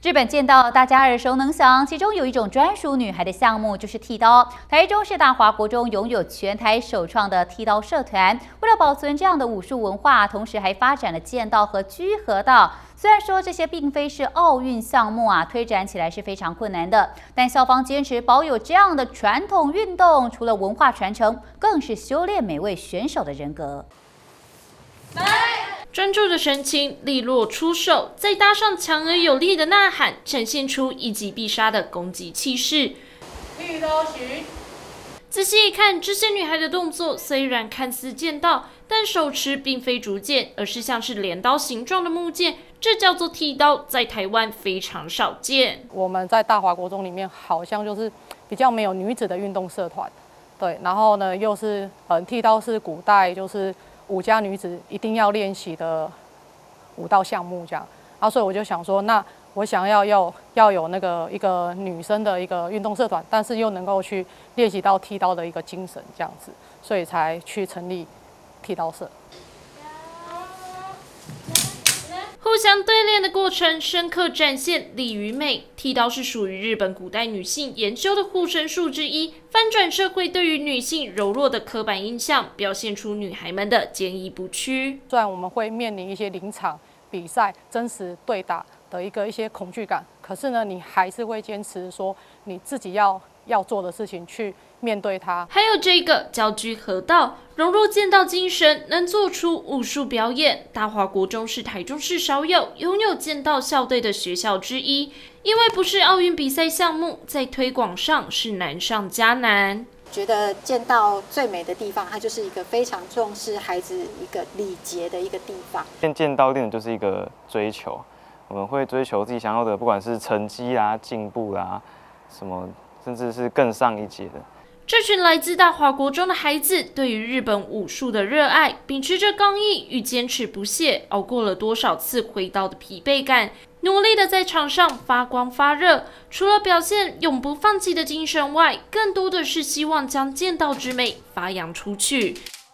日本剑道大家耳熟能详，其中有一种专属女孩的项目就是剃刀。台中市大华国中拥有全台首创的剃刀社团，为了保存这样的武术文化，同时还发展了剑道和居合道。虽然说这些并非是奥运项目推展起来是非常困难的，但校方坚持保有这样的传统运动，除了文化传承，更是修炼每位选手的人格。 专注的神情，利落出手，再搭上强而有力的呐喊，展现出一击必杀的攻击气势。 绿刀许。 仔细一看，这些女孩的动作虽然看似剑道，但手持并非竹剑，而是像是镰刀形状的木剑，这叫做剃刀，在台湾非常少见。 我们在大华国中里面好像就是比较没有女子的运动社团，对，然后呢又是剃刀是古代就是武家女子一定要练习的武道项目，这样，然后所以我就想说，那我想要有那个一个女生的一个运动社团，但是又能够去练习到剃刀的一个精神，这样子，所以才去成立剃刀社。 互相对练的过程，深刻展现力与美。剃刀是属于日本古代女性研修的护身术之一，翻转社会对于女性柔弱的刻板印象，表现出女孩们的坚毅不屈。 虽然我们会面临一些临场比赛、真实对打的一些恐惧感，可是呢，你还是会坚持说你自己要做的事情去面对它。 还有这个叫居合道，融入剑道精神，能做出武术表演。大华国中是台中市少有拥有剑道校队的学校之一，因为不是奥运比赛项目，在推广上是难上加难。 觉得剑道最美的地方，它就是一个非常重视孩子一个礼节的一个地方。 剑道练的就是一个追求，我们会追求自己想要的，不管是成绩啊、进步啊，什么，甚至是更上一阶的。 这群来自大华国中的孩子，对于日本武术的热爱，秉持着刚毅与坚持不懈，熬过了多少次挥刀的疲惫感，努力的在场上发光发热。除了表现永不放弃的精神外，更多的是希望将剑道之美发扬出去。